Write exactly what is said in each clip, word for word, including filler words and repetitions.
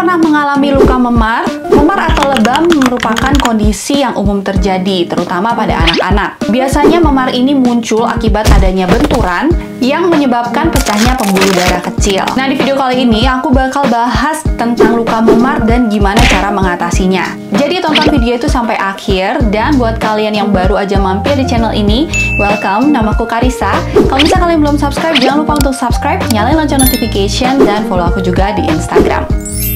pernah mengalami luka memar? Memar atau lebam merupakan kondisi yang umum terjadi, terutama pada anak-anak. Biasanya memar ini muncul akibat adanya benturan yang menyebabkan pecahnya pembuluh darah kecil. Nah, di video kali ini aku bakal bahas tentang luka memar dan gimana cara mengatasinya. Jadi tonton video itu sampai akhir, dan buat kalian yang baru aja mampir di channel ini, welcome, namaku Karissa. Kalau misalnya kalian belum subscribe, jangan lupa untuk subscribe, nyalain lonceng notification, dan follow aku juga di Instagram.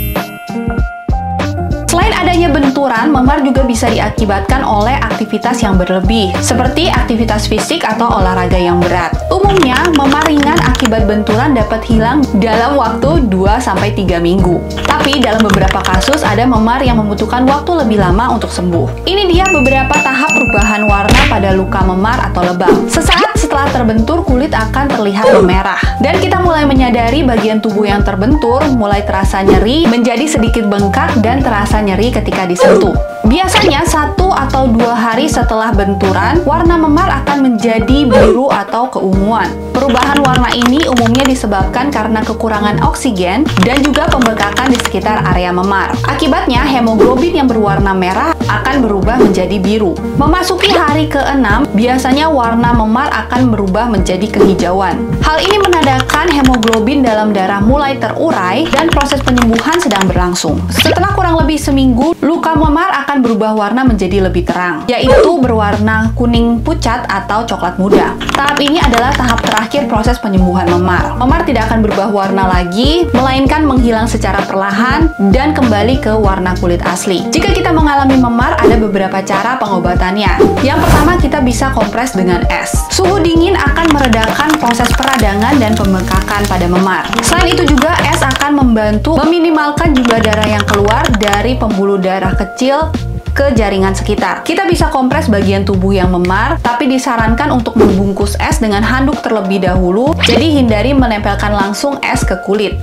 Selain adanya benturan, memar juga bisa diakibatkan oleh aktivitas yang berlebih, seperti aktivitas fisik atau olahraga yang berat. Umumnya, memar ringan akibat benturan dapat hilang dalam waktu dua sampai tiga minggu. Tapi dalam beberapa kasus ada memar yang membutuhkan waktu lebih lama untuk sembuh. Ini dia beberapa tahap perubahan warna pada luka memar atau lebam. Sesaat setelah terbentur, kulit akan terlihat memerah. Dan kita mulai menyadari bagian tubuh yang terbentur mulai terasa nyeri, menjadi sedikit bengkak, dan terasa nyeri ketika disentuh. Biasanya satu atau dua hari setelah benturan, warna memar akan menjadi biru atau keunguan. Perubahan warna ini umumnya disebabkan karena kekurangan oksigen dan juga pembekakan di sekitar area memar. Akibatnya, hemoglobin yang berwarna merah akan berubah menjadi biru. Memasuki hari keenam, biasanya warna memar akan berubah menjadi kehijauan. Hal ini menandakan hemoglobin dalam darah mulai terurai dan proses penyembuhan sedang berlangsung. Setelah kurang lebih seminggu, luka memar akan berubah warna menjadi lebih terang, yaitu berwarna kuning pucat atau coklat muda. Tahap ini adalah tahap terakhir proses penyembuhan memar. Memar tidak akan berubah warna lagi, melainkan menghilang secara perlahan dan kembali ke warna kulit asli. Jika kita mengalami memar, ada beberapa cara pengobatannya. Yang pertama, kita bisa kompres dengan es. Suhu dingin akan meredakan proses peradangan dan pembengkakan pada memar. Selain itu juga, es akan membantu meminimalkan jumlah darah yang keluar dari pembuluh darah kecil ke jaringan sekitar. Kita bisa kompres bagian tubuh yang memar, tapi disarankan untuk membungkus es dengan handuk terlebih dahulu, jadi hindari menempelkan langsung es ke kulit.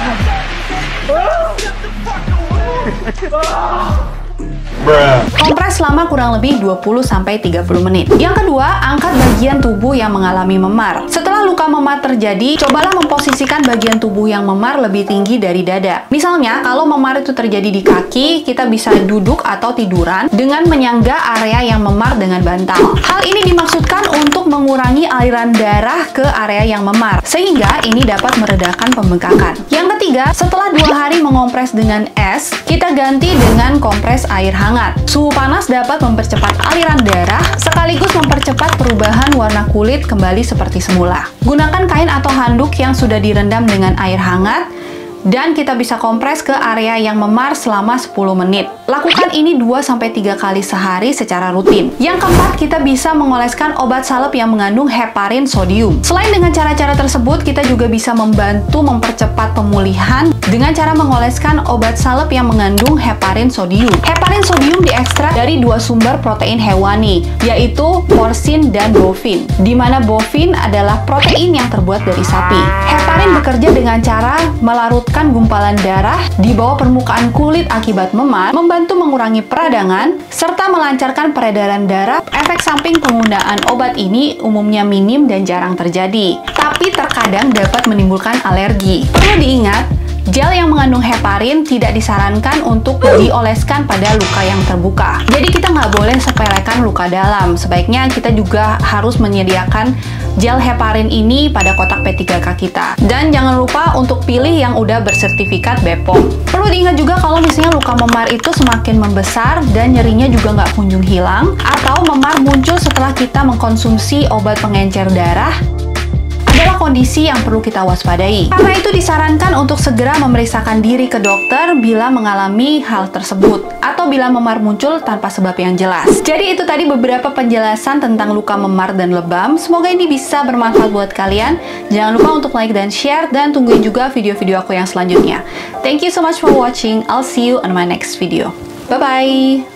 Kompres selama kurang lebih dua puluh sampai tiga puluh menit. Yang kedua, angkat bagian tubuh yang mengalami memar. Setelah luka memar terjadi, cobalah memposisikan bagian tubuh yang memar lebih tinggi dari dada. Misalnya, kalau memar itu terjadi di kaki, kita bisa duduk atau tiduran dengan menyangga area yang memar dengan bantal. Hal ini dimaksudkan untuk mengurangi aliran darah ke area yang memar, sehingga ini dapat meredakan pembengkakan. Yang ketiga, setelah dua hari mengompres dengan es, kita ganti dengan kompres air hangat. Suhu panas dapat mempercepat aliran darah, sekaligus mempercepat perubahan warna kulit kembali seperti semula. Gunakan kain atau handuk yang sudah direndam dengan air hangat, dan kita bisa kompres ke area yang memar selama sepuluh menit. Lakukan ini dua sampai tiga kali sehari secara rutin. Yang keempat, kita bisa mengoleskan obat salep yang mengandung heparin sodium. Selain dengan cara-cara tersebut, kita juga bisa membantu mempercepat pemulihan dengan cara mengoleskan obat salep yang mengandung heparin sodium. Heparin sodium diekstrak dari dua sumber protein hewani, yaitu porsin dan bovin, di mana bovin adalah protein yang terbuat dari sapi. Heparin bekerja dengan cara melarut gumpalan darah di bawah permukaan kulit akibat memar, membantu mengurangi peradangan, serta melancarkan peredaran darah. Efek samping penggunaan obat ini umumnya minim dan jarang terjadi, tapi terkadang dapat menimbulkan alergi. Perlu diingat, gel yang mengandung heparin tidak disarankan untuk dioleskan pada luka yang terbuka. Jadi kita nggak boleh sepelekan luka dalam. Sebaiknya kita juga harus menyediakan gel heparin ini pada kotak P tiga K kita. Dan jangan lupa untuk pilih yang udah bersertifikat B P O M. Perlu diingat juga kalau misalnya luka memar itu semakin membesar dan nyerinya juga nggak kunjung hilang, atau memar muncul setelah kita mengkonsumsi obat pengencer darah, adalah kondisi yang perlu kita waspadai. Karena itu disarankan untuk segera memeriksakan diri ke dokter bila mengalami hal tersebut, atau bila memar muncul tanpa sebab yang jelas. Jadi itu tadi beberapa penjelasan tentang luka memar dan lebam. Semoga ini bisa bermanfaat buat kalian. Jangan lupa untuk like dan share, dan tungguin juga video-video aku yang selanjutnya. Thank you so much for watching. I'll see you on my next video. Bye-bye!